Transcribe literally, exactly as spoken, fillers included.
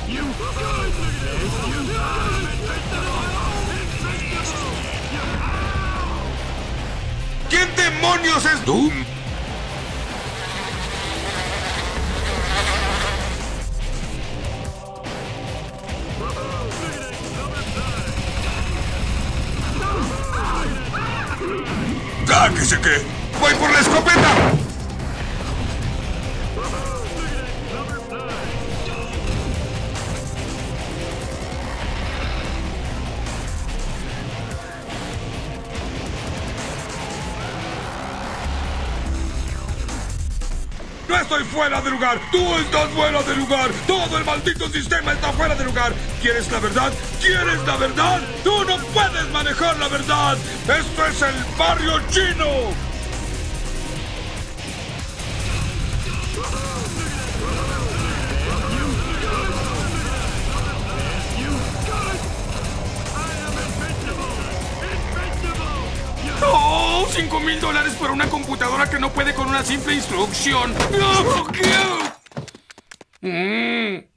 ¿Quién demonios es Doom? ¡Ah, que sé qué! ¡Voy por la escopeta! ¡No estoy fuera de lugar! ¡Tú estás fuera de lugar! ¡Todo el maldito sistema está fuera de lugar! ¿Quieres la verdad? ¿Quieres la verdad? ¡Tú no puedes manejar la verdad! ¡Esto es el barrio chino! ¡Oh! ¡Cinco mil dólares por una computadora que no puede con una simple instrucción! ¡No! ¿Qué? Mm.